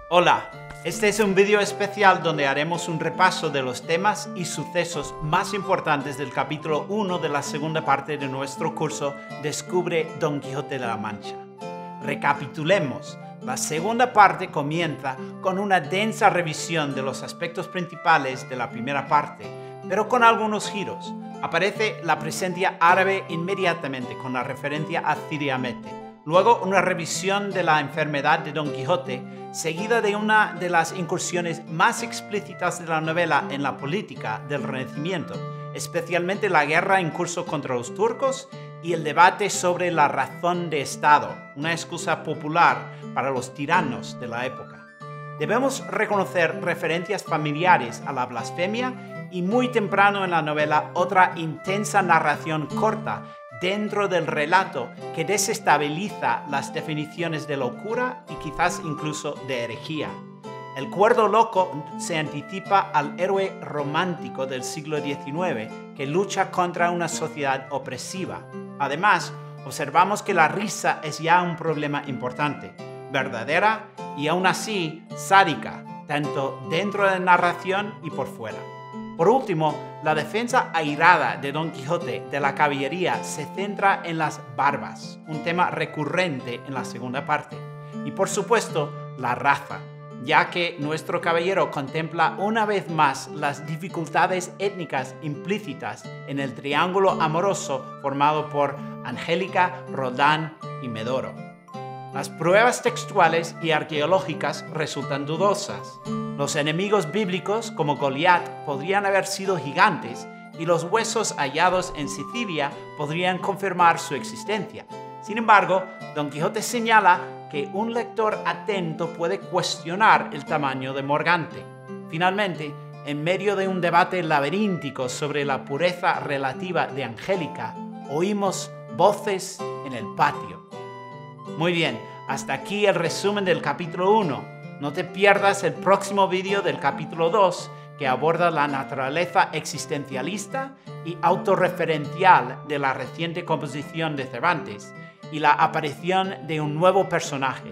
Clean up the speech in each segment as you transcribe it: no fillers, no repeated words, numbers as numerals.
Hola, este es un vídeo especial donde haremos un repaso de los temas y sucesos más importantes del capítulo 1 de la segunda parte de nuestro curso Descubre Don Quijote de la Mancha. Recapitulemos. La segunda parte comienza con una densa revisión de los aspectos principales de la primera parte, pero con algunos giros. Aparece la presencia árabe inmediatamente con la referencia a Cide Hamete. Luego una revisión de la enfermedad de Don Quijote, seguida de una de las incursiones más explícitas de la novela en la política del Renacimiento, especialmente la guerra en curso contra los turcos y el debate sobre la razón de Estado, una excusa popular para los tiranos de la época. Debemos reconocer referencias familiares a la blasfemia y muy temprano en la novela otra intensa narración corta dentro del relato que desestabiliza las definiciones de locura y quizás incluso de herejía. El cuerdo loco se anticipa al héroe romántico del siglo XIX que lucha contra una sociedad opresiva. Además, observamos que la risa es ya un problema importante, verdadera y aún así sádica, tanto dentro de la narración y por fuera. Por último, la defensa airada de Don Quijote de la caballería se centra en las barbas, un tema recurrente en la segunda parte. Y por supuesto, la raza, ya que nuestro caballero contempla una vez más las dificultades étnicas implícitas en el triángulo amoroso formado por Angélica, Roldán y Medoro. Las pruebas textuales y arqueológicas resultan dudosas. Los enemigos bíblicos, como Goliat, podrían haber sido gigantes y los huesos hallados en Sicilia podrían confirmar su existencia. Sin embargo, Don Quijote señala que un lector atento puede cuestionar el tamaño de Morgante. Finalmente, en medio de un debate laberíntico sobre la pureza relativa de Angélica, oímos voces en el patio. Muy bien, hasta aquí el resumen del capítulo 1. No te pierdas el próximo vídeo del capítulo 2 que aborda la naturaleza existencialista y autorreferencial de la reciente composición de Cervantes y la aparición de un nuevo personaje,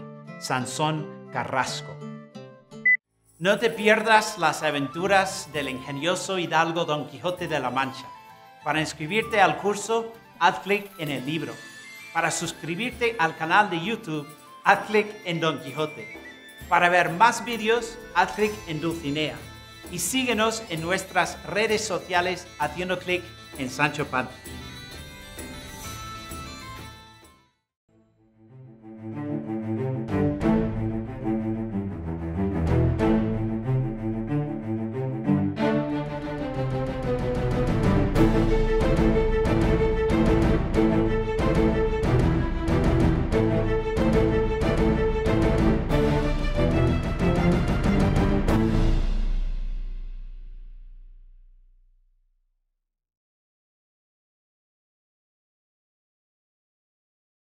Sansón Carrasco. No te pierdas las aventuras del ingenioso hidalgo Don Quijote de la Mancha. Para inscribirte al curso, haz clic en el libro. Para suscribirte al canal de YouTube, haz clic en Don Quijote. Para ver más vídeos, haz clic en Dulcinea. Y síguenos en nuestras redes sociales haciendo clic en Sancho Panza.